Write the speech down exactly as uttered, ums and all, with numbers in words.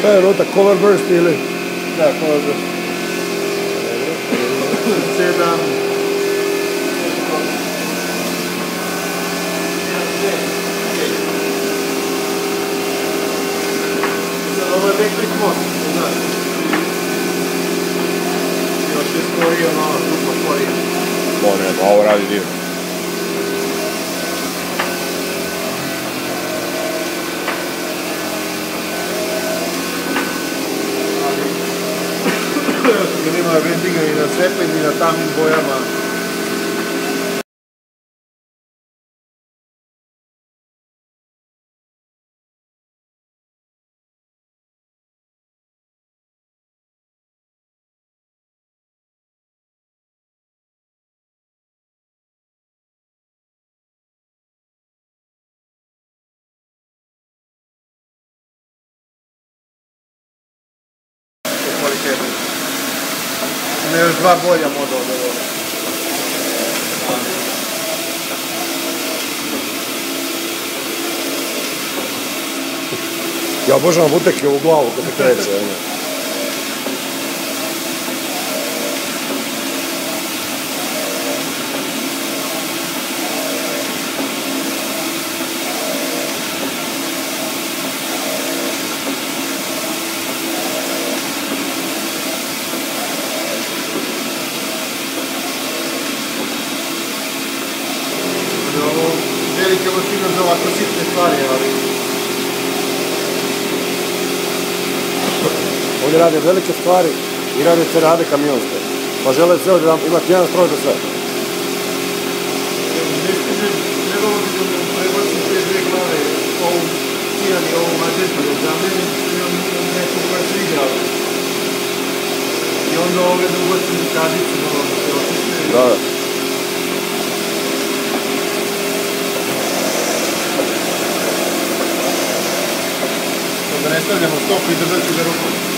Šta je ruta? Color burst ili? Da, color burst. sedam. Sad ovo je backflip most, ne znaš. Još je stvorio ono, duplo stvorio. Bo ne, pa ovo radi divno. Jer ima vendinga i na svetlim i na tamnim bojama. Ima još dva bolja moda od ovoga. Ja obožavam uteke u glavu kad se kreće. Velika mašina za ovako sitne stvari, ali... Oni rade velike stvari i rade cerade kamionske. Pa žele sve da imati jedan stroj za sve. Ne stiže, trebalo bi da mu prebacim te dve glave, ovu cijan i ovu mađetu, da zamenim i on neku koja se igrala. I onda ove da ubacim u kadicu, malo da se očiste. Da, da. Da ne stavljamo stop i držat ću ga rukom.